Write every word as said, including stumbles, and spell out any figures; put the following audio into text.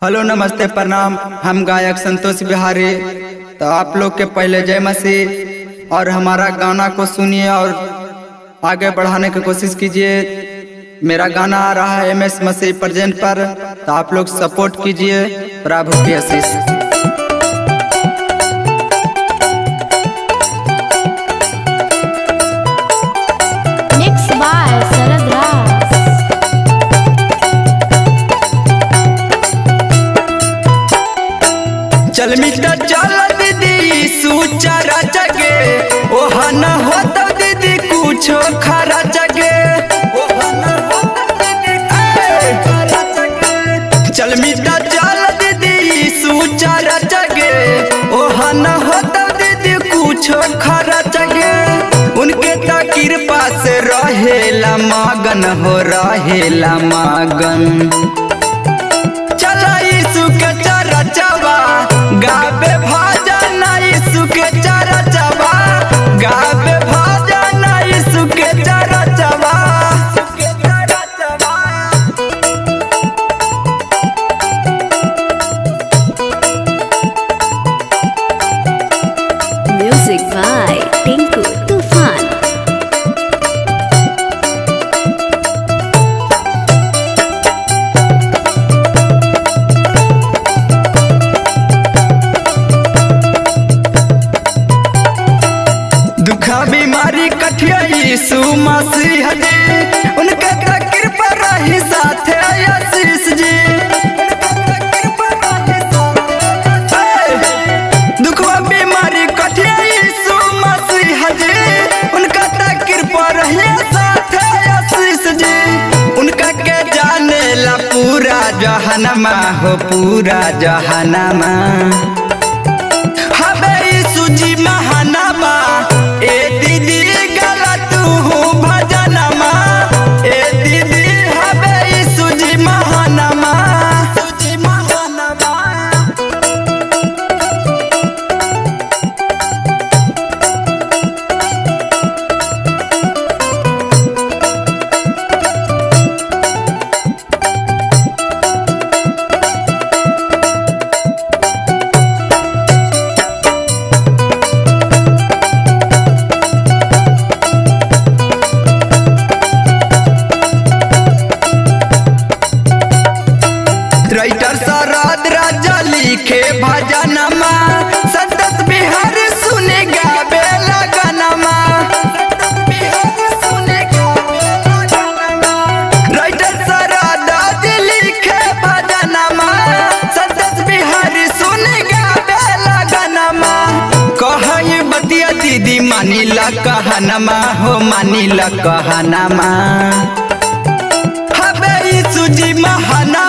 Hello नमस्ते प्रणाम। हम गायक संतोष बिहारी। तो आप लोग के पहले जय मसीह और हमारा गाना को सुनिए और आगे बढ़ाने की कोशिश कीजिए। मेरा गाना आ रहा है एम एस मसीह प्रेजेंट पर, तो आप लोग सपोर्ट कीजिए। प्रभु की आशीष। चल मिटा चल दीदी सुचारा जगे, ओहा न हो तो दीदी कुछ खरा जगे। चल मिटा चल दीदी सुचारा जगे, ओहा न हो तो दीदी कुछ खरा जगे। उनके ता कृपा से रहेला मगन हो रहेला मगन। चला यीशु के चरचवा गावे भजन, यीशु के चरचवा गावे भजन, यीशु के चरचवा। Music by Tinku Tufan। दुखा बीमारी कठिया यीशु मसीह जी, उनके का कृपा रही साथे आशीष जी। दुखवा बीमारी कठिया यीशु मसीह जी, उनका का कृपा रही साथे आशीष जी। उनका के जाने ला पूरा जहानमा हो पूरा जहानमा। हबे यीशु जी महानमा, ए दीदी गला तू भजनमा। ए दीदी हबे यीशु जी महानमा। राइटर शरद राजा लिखे भजनमा, संतोष बिहारी सुने गावे लगनमा। राइटर शरद लिखे भजनमा, संतोष बिहारी सुने गावे लगनमा। कहे बतिया दीदी मानिला कहनमा हो मानिला कहनमा। हबे यीशु जी महाना